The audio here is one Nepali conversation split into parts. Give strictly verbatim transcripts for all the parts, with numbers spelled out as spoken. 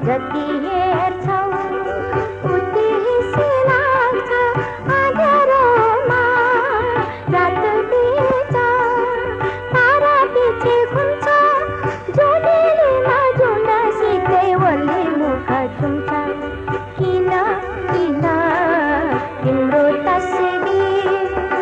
जति हेर्छौ उति हिसी लाग्छ अँध्यारोमा रात बिच तारा पछि घुम्छ जुनेलीमा जुन सिक्दै ओली मुख छुम्छ किन किन तिम्रो तस्बिर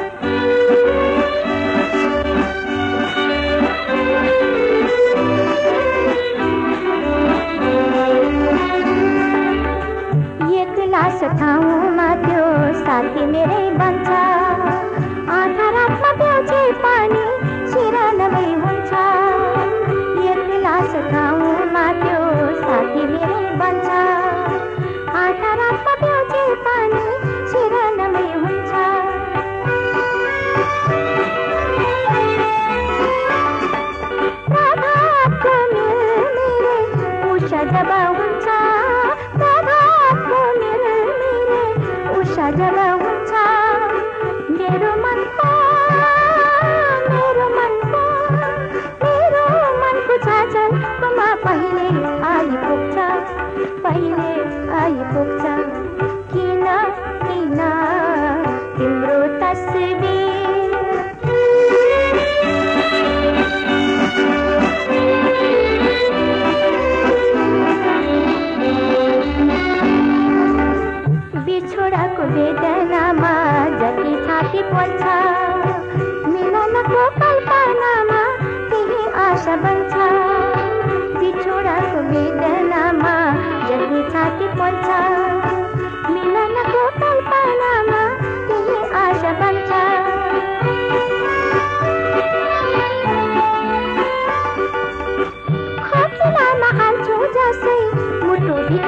एक्लास ठाउँमा त्यो साथी मेरै बन्छ आधा रातमा प्याउछे पानी सिरानमै हुन्छ एक्लास ठाउँमा त्यो साथी मेरै बन्छ आधा रातमा प्याउछे पानी सिरानमै हुन्छ प्रभातको मिलमिले उषा जब हुन्छ प्रभातको मिलमिले उषा जब हुन्छ मेरो मनको मेरो मनको मेरो मनको छाछलमा पहिले आइपुग्छ पहिले आइपुग्छ किन किन तिम्रो तस्बिर बिछोडाको वेदनामा जति छाती पोल्छ मिलनको कल्पनामा त्यही आशा बन्छ बिछोडाको वेदनामा जति छाती पोल्छ मिलनको कल्पनामा त्यही आशा बन्छ खोकिलामा हाल्छु जसै मुटु